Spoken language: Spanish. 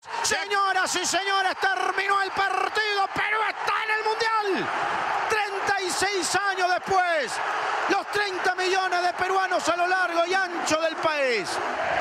Señoras y señores, terminó el partido. Perú está en el Mundial. 36 años después, los 30 millones de peruanos a lo largo y ancho del país